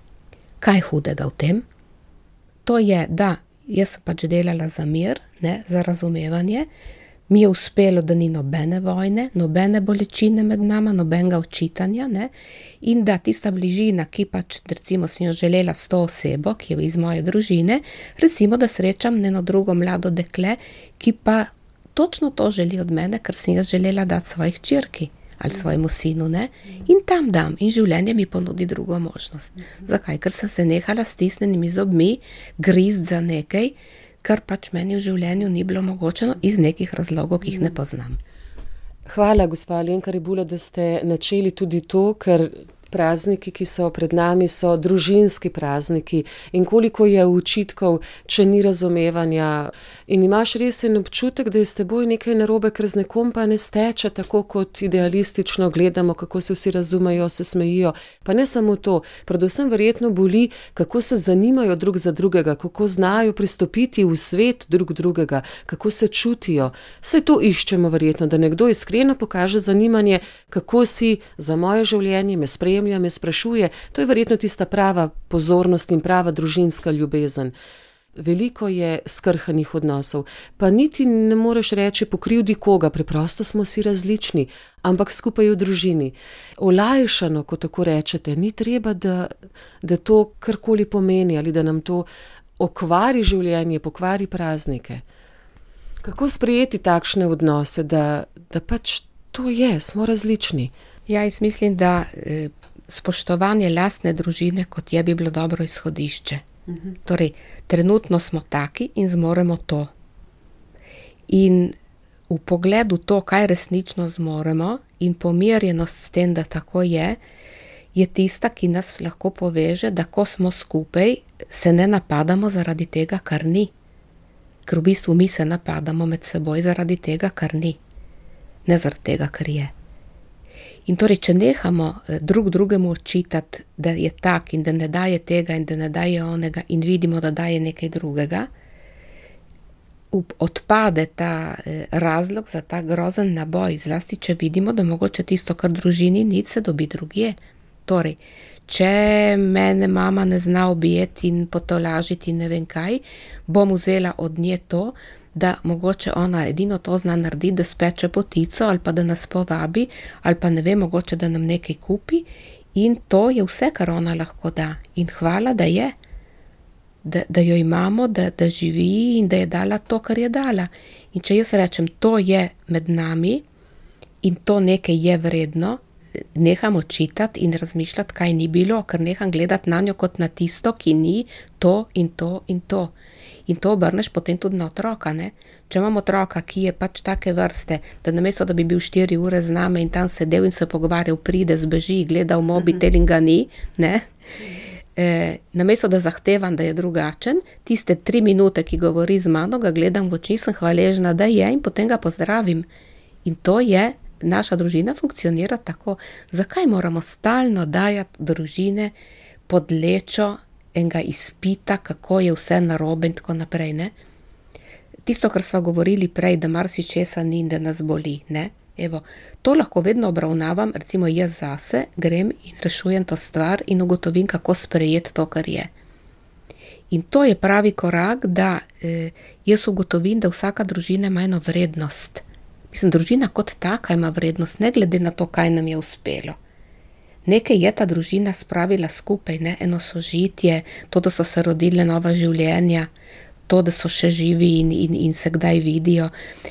Kaj hudega v tem? To je, da jaz sem pač delala za mir, ne, za razumevanje, mi je uspelo, da ni nobene vojne, nobene bolečine med nama, nobenega očitanja, ne? In da tista bližina, ki pač, recimo, sem jo želela s to osebo, ki je iz moje družine, recimo, da srečam eno drugo mlado dekle, ki pa točno to želi od mene, ker sem jaz želela dati svoji hčerki ali svojemu sinu, ne? In tam dam in življenje mi ponudi drugo možnost. Zakaj? Ker sem se nehala s stisnjenimi zobmi grizd za nekaj, kar pač meni v življenju ni bilo omogočeno iz nekih razlogov, ki jih ne poznam. Hvala, gospa Alenka Rebula, da ste načeli tudi to, ker prazniki, ki so pred nami, so družinski prazniki in koliko je očitkov, če ni razumevanja in imaš res en občutek, da je s teboj nekaj narobe, ker z nekom pa ne steče tako, kot idealistično gledamo, kako se vsi razumejo, se smejijo. Pa ne samo to, predvsem verjetno boli, kako se zanimajo drug za drugega, kako znajo pristopiti v svet drug drugega, kako se čutijo. Vse to iščemo verjetno, da nekdo iskreno pokaže zanimanje, kako si za moje življenje, me spremlja, me sprašuje, to je verjetno tista prava pozornost in prava družinska ljubezen. Veliko je skrhanih odnosov, pa niti ne moreš reči pokrivdi koga, preprosto smo si različni, ampak skupaj v družini. Olajšano, ko tako rečete, ni treba, da to karkoli pomeni ali da nam to okvari življenje, pokvari praznike. Kako sprejeti takšne odnose, da pač to je, smo različni? Ja, jaz mislim, da spoštovanje lastne družine, kot je, bi bilo dobro izhodišče. Torej, trenutno smo taki in zmoremo to. In v pogledu to, kaj resnično zmoremo in pomirjenost s tem, da tako je tista, ki nas lahko poveže, da ko smo skupaj, se ne napadamo zaradi tega, kar ni. Ker v bistvu mi se napadamo med seboj zaradi tega, kar ni. Ne zaradi tega, kar je. In torej, če nehamo drug drugemu očitati, da je tak in da ne daje tega in da ne daje onega in vidimo, da daje nekaj drugega, odpade ta razlog za ta grozen naboj, zlasti če vidimo, da mogoče tisto, kar družini ni, se dobi drugje. Torej, če mene mama ne zna objeti in potolažiti in ne vem kaj, bom vzela od nje to, da mogoče ona edino to zna narediti, da speče potico ali pa da nas povabi ali pa ne vem, mogoče da nam nekaj kupi in to je vse, kar ona lahko da. In hvala, da je, da jo imamo, da živi in da je dala to, kar je dala. In če jaz rečem, to je med nami in to nekaj je vredno, neham očitati in razmišljati, kaj ni bilo, ker neham gledati na njo kot na tisto, ki ni to in to in to. In to obrneš potem tudi na otroka, ne? Če imam otroka, ki je pač take vrste, da namesto, da bi bil 4 ure z nami in tam sedel in se pogovarjal, pride, zbeži, gleda v mobitel in ga ni, ne? Namesto, da zahtevam, da je drugačen, tiste 3 minute, ki govori z mano, ga gledam v oči, sem hvaležna, da je in potem ga pozdravim. In to je, naša družina funkcionira tako. Zakaj moramo stalno dajati družine pod lečo enega izpita, kako je vse narobe in tako naprej, ne? Tisto, kar sva govorili prej, da marsičesa ni in da nas boli, ne? Evo, to lahko vedno obravnavam, recimo jaz zase grem in rešujem to stvar in ugotovim, kako sprejeti to, kar je. In to je pravi korak, da jaz ugotovim, da vsaka družina ima eno vrednost. Mislim, družina kot taka ima vrednost, ne glede na to, kaj nam je uspelo. Nekaj je ta družina spravila skupaj, ne? Eno sožitje, to, da so se rodile nova življenja, to, da so še živi in se kdaj vidijo.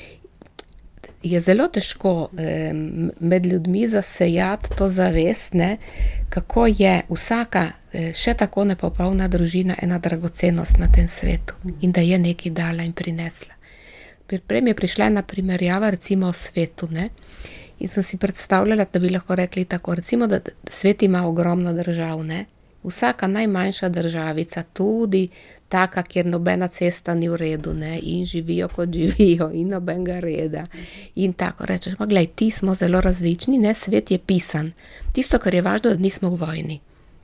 Je zelo težko med ljudmi zasejati to zavest, ne? Kako je vsaka še tako nepopolna družina ena dragocenost na tem svetu in da je nekaj dala in prinesla. Prej mi je prišla ena primerjava recimo o svetu, ne? In sem si predstavljala, da bi lahko rekli tako, recimo, da svet ima ogromno držav, ne? Vsaka najmanjša državica, tudi taka, kjer nobena cesta ni v redu, ne? In živijo kot živijo in nobenega reda. In tako rečeš, ma glej, ti smo zelo različni, ne? Svet je pisan. Tisto, kar je važno, da nismo v vojni.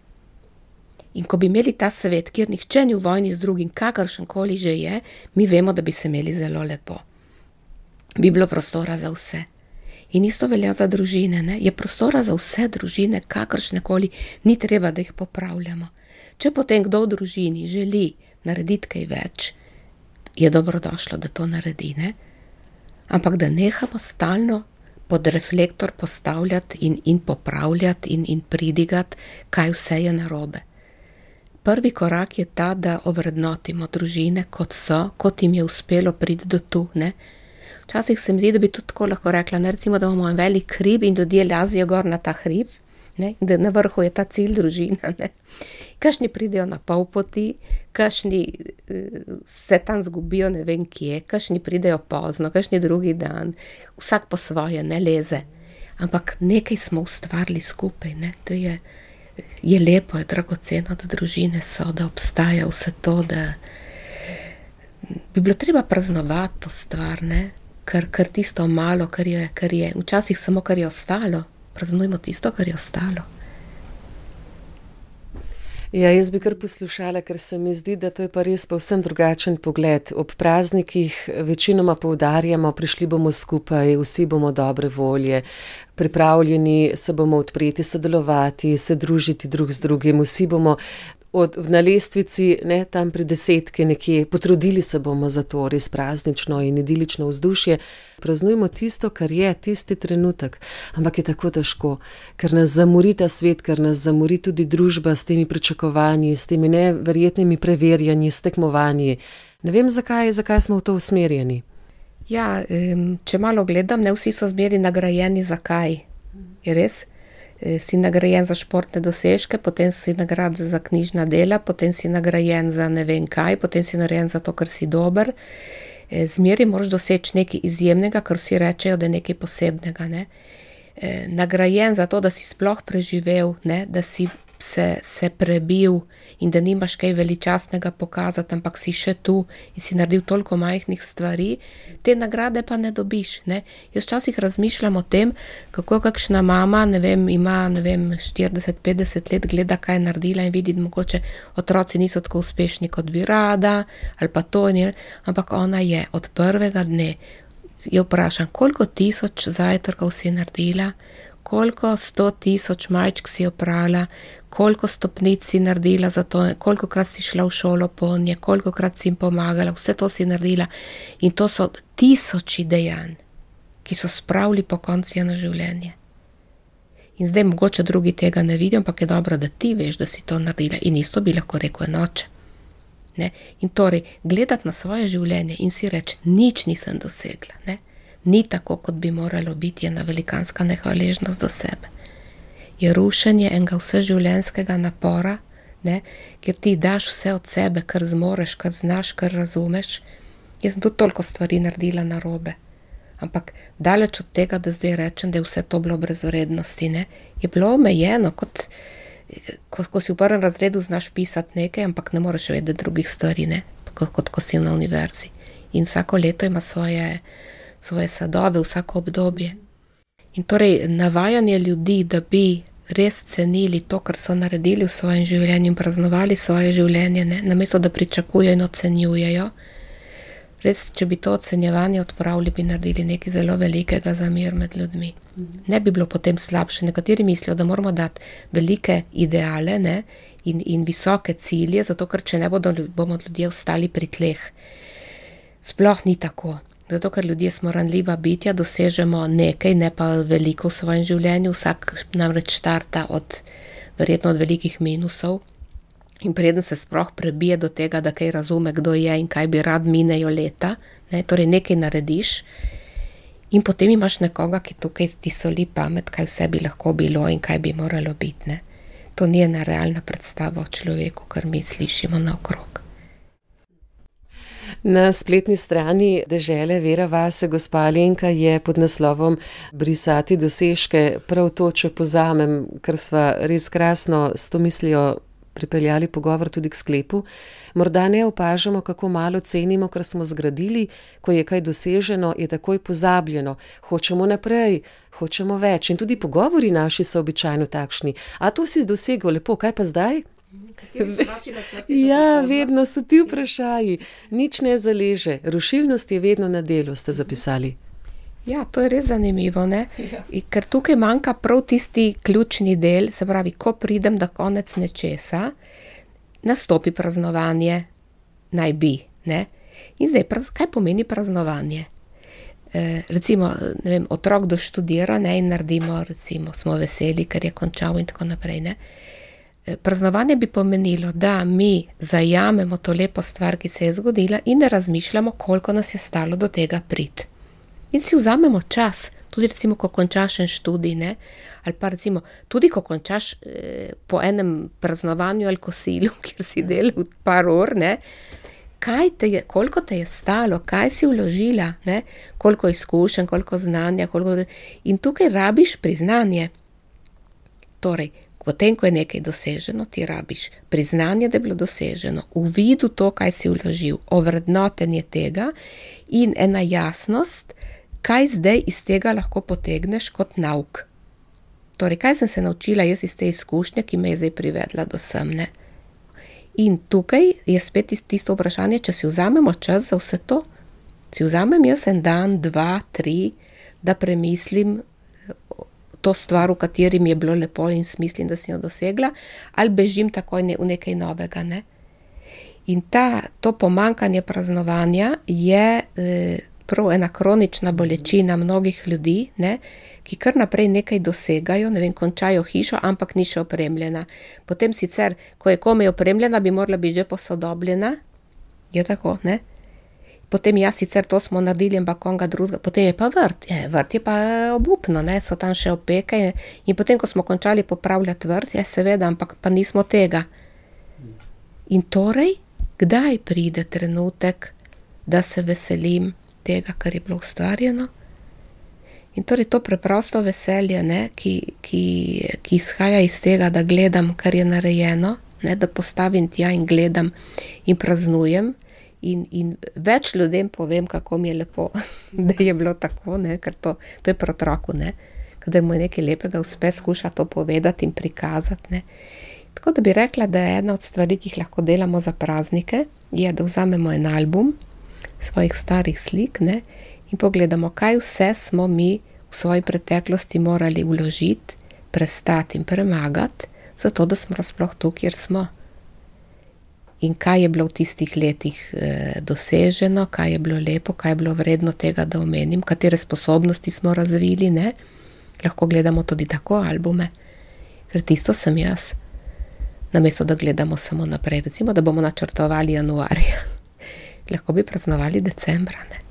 In ko bi imeli ta svet, kjer nihče ni v vojni z drugim, kakršenkoli že je, mi vemo, da bi se imeli zelo lepo. Bi bilo prostora za vse. In isto velja za družine, ne? Je prostora za vse družine, kakršnekoli, ni treba, da jih popravljamo. Če potem kdo v družini želi narediti kaj več, je dobrodošlo, da to naredi, ne? Ampak da nehamo stalno pod reflektor postavljati in popravljati in pridigati, kaj vse je narobe. Prvi korak je ta, da ovrednotimo družine, kot so, kot jim je uspelo priti do tu, ne? Včasih se mi zdi, da bi tudi tako lahko rekla, ne, recimo, da imamo en velik hrib in ljudje lazijo gor na ta hrib, ne, da na vrhu je ta cilj družina, ne. Kakšni pridejo na pol poti, kakšni se tam zgubijo ne vem kje, kakšni pridejo pozno, kakšni drugi dan, vsak po svoje, ne leze. Ampak nekaj smo ustvarili skupaj, ne, to je lepo, je dragoceno, da družine so, da obstaja vse to, da bi bilo treba praznovati to stvar, ne. Ker tisto malo, kar je, včasih samo kar je ostalo, praznujmo tisto, kar je ostalo. Ja, jaz bi kar poslušala, ker se mi zdi, da to je pa res povsem drugačen pogled. Ob praznikih večinoma poudarjamo, prišli bomo skupaj, vsi bomo dobre volje, pripravljeni se bomo odpreti, sodelovati, se družiti drug z drugim, vsi bomo na lestvici, ne, tam pri 10 nekje, potrudili se bomo za to res praznično in idilično vzdušje. Praznujmo tisto, kar je, tisti trenutek. Ampak je tako težko, ker nas zamori ta svet, ker nas zamori tudi družba s temi pričakovanji, s temi neverjetnimi preverjanji, s tekmovanji. Ne vem, zakaj smo v to usmerjeni. Ja, če malo gledam, ne vsi so zmeri nagrajeni, zakaj? Je res? Si nagrajen za športne dosežke, potem si nagrajen za knjižna dela, potem si nagrajen za ne vem kaj, potem si nagrajen za to, ker si dober. Zmeri moraš doseči nekaj izjemnega, kar vsi rečejo, da je nekaj posebnega, ne. Nagrajen za to, da si sploh preživel, ne, da si se prebil in da nimaš kaj veličastnega pokazati, ampak si še tu in si naredil toliko majhnih stvari, te nagrade pa ne dobiš, ne. Jaz včasih razmišljam o tem, kako kakšna mama, ne vem, ima, 40-50 let, gleda, kaj je naredila in vidi, da mogoče otroci niso tako uspešni, kot bi rada, ali pa to, ampak ona je od prvega dne, jo vprašam, koliko 1000 zajtrkov si naredila, koliko 100,000 majčk si oprala, koliko stopnic si naredila za to, kolikokrat si šla v šolo po nje, kolikokrat si jim pomagala, vse to si naredila. In to so tisoči dejanj, ki so spravili po konci na življenje. In zdaj mogoče drugi tega ne vidijo, ampak je dobro, da ti veš, da si to naredila. In isto bi lahko rekel enoče. Ne? In torej, gledati na svoje življenje in si reči, nič nisem dosegla. Ne? Ni tako, kot bi moralo biti, je ena velikanska nehvaležnost do sebe. Je rušenje enega vseživljenjskega napora, ne? Ker ti daš vse od sebe, kar zmoreš, kar znaš, kar razumeš. Jaz sem tudi toliko stvari naredila narobe. Ampak daleč od tega, da zdaj rečem, da je vse to bilo brez vrednosti, ne? Je bilo omejeno, kot ko si v prvem razredu znaš pisati nekaj, ampak ne moreš vedeti drugih stvari, ne? Kot ko si na univerzi. In vsako leto ima svoje sadove, vsako obdobje. In torej navajanje ljudi, da bi res cenili to, kar so naredili v svojem življenju in praznovali svoje življenje, ne? Namesto da pričakujejo in ocenjujejo. Res, če bi to ocenjevanje odpravili, bi naredili nekaj zelo velikega za mir med ljudmi. Ne bi bilo potem slabše. Nekateri mislijo, da moramo dati velike ideale, ne? In visoke cilje, zato ker če ne bomo ljudje ostali pri tleh. Sploh ni tako. Zato ker ljudje smo ranljiva bitja, dosežemo nekaj, ne pa veliko v svojem življenju. Vsak namreč štarta verjetno od velikih minusov. In preden se sploh prebije do tega, da kaj razume, kdo je in kaj bi rad, minejo leta, ne, torej nekaj narediš in potem imaš nekoga, ki tukaj ti soli pamet, kaj vse bi lahko bilo in kaj bi moralo biti, ne. To ni ena realna predstava o človeku, kar mi slišimo naokrog. Na spletni strani Dežele Vera vase gospa Alenka je pod naslovom Brisati dosežke prav to, če pozamem, ker sva res krasno s to mislijo pripeljali pogovor tudi k sklepu. Morda ne opažamo, kako malo cenimo, kar smo zgradili, ko je kaj doseženo, je takoj pozabljeno. Hočemo naprej, hočemo več in tudi pogovori naši so običajno takšni. A to si dosegel lepo, kaj pa zdaj? Ja, vedno so ti vprašaji. Nič ne zaleže. Rušilnost je vedno na delu, ste zapisali. Ja, to je res zanimivo, ne? Ker tukaj manjka prav tisti ključni del, se pravi, ko pridem do konec nečesa, nastopi praznovanje, naj bi, ne? In zdaj, kaj pomeni praznovanje? Recimo, ne vem, otrok doštudira, ne, in naredimo, recimo, smo veseli, ker je končal in tako naprej, ne? Praznovanje bi pomenilo, da mi zajamemo to lepo stvar, ki se je zgodila in ne razmišljamo, koliko nas je stalo do tega priti. In si vzamemo čas, tudi recimo, ko končaš en študij, ne, ali pa recimo, tudi ko končaš po enem praznovanju ali kosilu, kjer si delal par ur, ne, koliko te je stalo, kaj si vložila, ne, koliko izkušenj, koliko znanja, in tukaj rabiš priznanje. Torej, potem, ko je nekaj doseženo, ti rabiš priznanje, da je bilo doseženo, uvidu to, kaj si vložil, ovrednotenje tega in ena jasnost, kaj zdaj iz tega lahko potegneš kot nauk. Torej, kaj sem se naučila jaz iz te izkušnje, ki me je zdaj privedla do sem, ne? In tukaj je spet tisto vprašanje, če si vzamemo čas za vse to, si vzamem jaz en dan, 2, 3, da premislim to stvar, v kateri mi je bilo lepo in smislim, da si jo dosegla, ali bežim takoj v nekaj novega, ne? In to pomanjkanje praznovanja je prav ena kronična bolečina mnogih ljudi, ne, ki kar naprej nekaj dosegajo, ne vem, končajo hišo, ampak ni še opremljena. Potem sicer, ko je komaj opremljena, bi morala biti že posodobljena, je tako, ne. Potem sicer to smo naredili, ampak onga drugega, potem je pa vrt. Vrt je pa obupno, ne, so tam še opeke in potem, ko smo končali popravljati vrt, seveda, ampak pa nismo tega. In torej, kdaj pride trenutek, da se veselim tega, kar je bilo ustvarjeno? In torej to preprosto veselje, ne, ki izhaja iz tega, da gledam, kar je narejeno, ne, da postavim tja in gledam in praznujem in več ljudem povem, kako mi je lepo, da je bilo tako, ne, ker to je pri otroku, ne, kadar mu je nekaj lepega uspe, skuša to povedati in prikazati, ne. Tako da bi rekla, da je ena od stvari, ki jih lahko delamo za praznike, je, da vzamemo en album svojih starih slik, ne, in pogledamo, kaj vse smo mi v svoji preteklosti morali vložiti, prestati in premagati, zato da smo sploh tu, kjer smo. In kaj je bilo v tistih letih doseženo, kaj je bilo lepo, kaj je bilo vredno tega, da omenim, katere sposobnosti smo razvili, ne? Lahko gledamo tudi tako albume, ker tisto sem jaz. Namesto da gledamo samo naprej, recimo, da bomo načrtovali januarja. Lahko bi praznovali decembra, ne?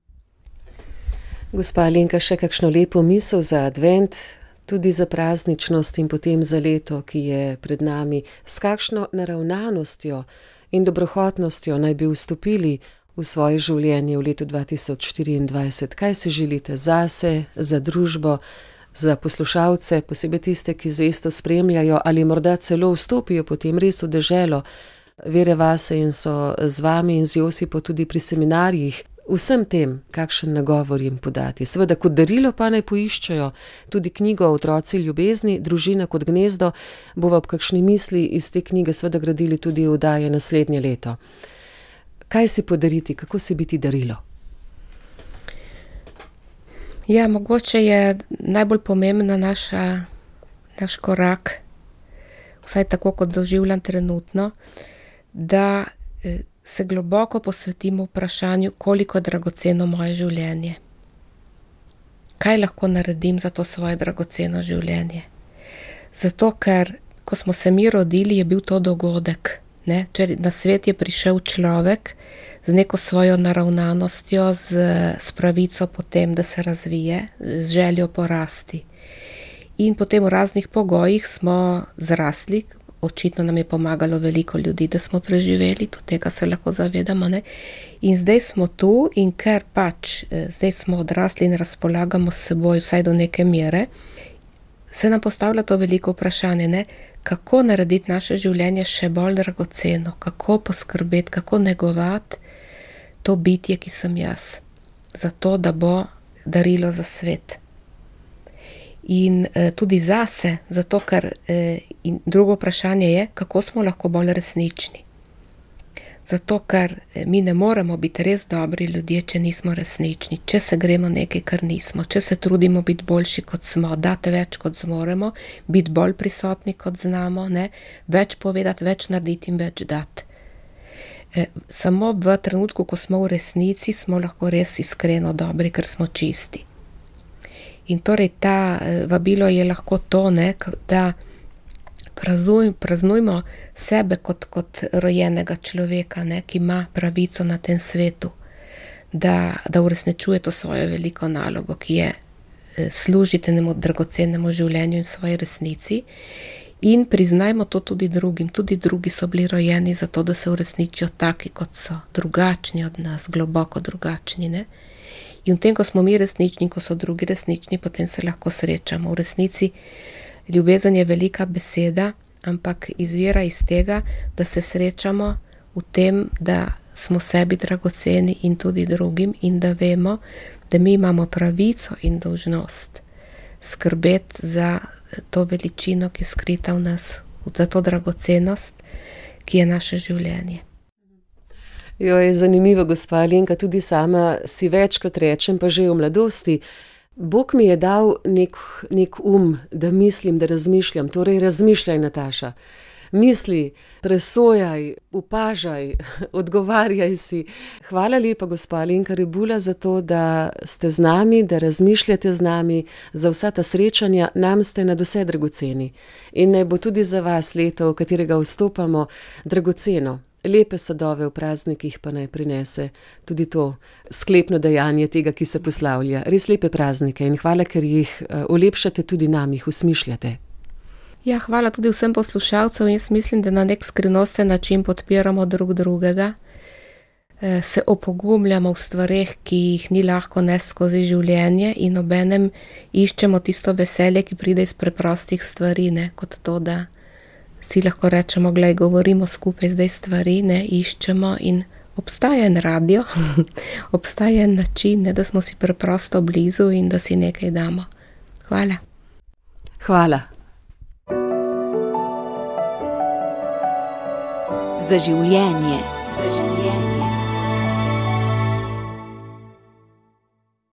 Gospa Alenka, še kakšno lepo misel za advent, tudi za prazničnost in potem za leto, ki je pred nami. S kakšno naravnanostjo in dobrohotnostjo naj bi vstopili v svoje življenje v letu 2024? Kaj si želite zase, za družbo, za poslušalce, posebej tiste, ki zvesto spremljajo ali morda celo vstopijo potem res v deželo Vere vase in so z vami in z Josipo tudi pri seminarjih? Vsem tem, kakšen nagovor jim podati. Seveda, kot darilo pa naj poiščejo tudi knjigo Otroci ljubezni, Družina kot gnezdo, bova ob kakšni misli iz te knjige seveda gradili tudi oddaje naslednje leto. Kaj si podariti, kako si biti darilo? Ja, mogoče je najbolj pomembna naš korak, vsaj tako kot doživljam trenutno, da se globoko posvetimo vprašanju, koliko je dragoceno moje življenje. Kaj lahko naredim za to svoje dragoceno življenje? Zato, ker ko smo se mi rodili, je bil to dogodek. Ne? Na svet je prišel človek z neko svojo naravnanostjo, s pravico potem, da se razvije, z željo porasti. In potem v raznih pogojih smo zrasli, očitno nam je pomagalo veliko ljudi, da smo preživeli, tudi tega se lahko zavedamo, ne? In zdaj smo tu in ker pač zdaj smo odrasli in razpolagamo s seboj vsaj do neke mere, se nam postavlja to veliko vprašanje, ne? Kako narediti naše življenje še bolj dragoceno, kako poskrbeti, kako negovati to bitje, ki sem jaz, zato da bo darilo za svet. In tudi zase, zato ker in drugo vprašanje je, kako smo lahko bolj resnični. Zato ker mi ne moremo biti res dobri ljudje, če nismo resnični, če se gremo nekaj, kar nismo, če se trudimo biti boljši, kot smo, dati več, kot zmoremo, biti bolj prisotni, kot znamo, ne? Več povedati, več narediti in več dati. Samo v trenutku, ko smo v resnici, smo lahko res iskreno dobri, ker smo čisti. In torej ta vabilo je lahko to, ne, da praznujmo sebe kot rojenega človeka, ne, ki ima pravico na tem svetu, da uresničuje to svojo veliko nalogo, ki je služiti temu dragocenemu življenju in svoji resnici. In priznajmo to tudi drugim. Tudi drugi so bili rojeni zato, da se uresničijo taki, kot so, drugačni od nas, globoko drugačni, ne. In v tem, ko smo mi resnični, ko so drugi resnični, potem se lahko srečamo. V resnici ljubezen je velika beseda, ampak izvira iz tega, da se srečamo v tem, da smo sebi dragoceni in tudi drugim in da vemo, da mi imamo pravico in dolžnost skrbeti za to veličino, ki je skrita v nas, za to dragocenost, ki je naše življenje. Jo, je zanimivo, gospa Alenka, tudi sama si večkrat rečem, pa že v mladosti, Bog mi je dal nek da mislim, da razmišljam, torej razmišljaj, Nataša. Misli, presojaj, upažaj, odgovarjaj si. Hvala lepa, gospa Alenka Rebula, za to, da ste z nami, da razmišljate z nami, za vsa ta srečanja, nam ste nadvse dragoceni. In naj bo tudi za vas leto, v katerega vstopamo, dragoceno. Lepe sadove v praznikih pa naj prinese tudi to sklepno dejanje tega, ki se poslavlja. Res lepe praznike in hvala, ker jih olepšate tudi nam, jih usmišljate. Ja, hvala tudi vsem poslušalcem. Jaz mislim, da na nek skrivnosten način podpiramo drug drugega. Se opogumljamo v stvareh, ki jih ni lahko nesti skozi življenje in obenem iščemo tisto veselje, ki pride iz preprostih stvari, ne, kot to, da si lahko rečemo, glej, govorimo skupaj zdaj stvari, ne, iščemo in obstaja en radio, obstaja en način, ne, da smo si preprosto blizu in da si nekaj damo. Hvala. Hvala. Za življenje.